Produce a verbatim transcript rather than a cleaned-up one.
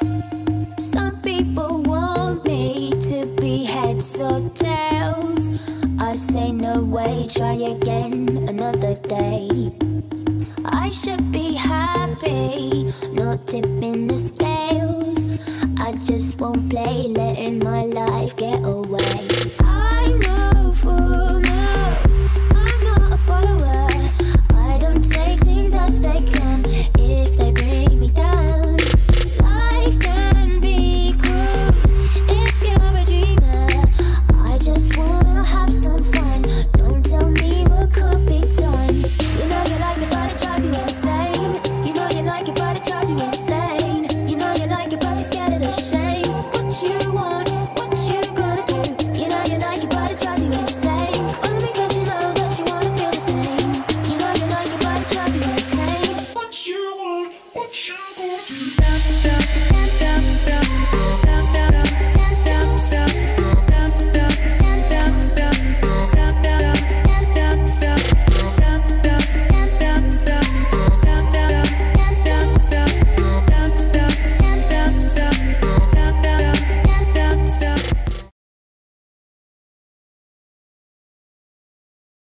Some people want me to be heads or tails. I say no way, try again another day. I should be happy, not tipping the scales. I just won't play, letting my life get away.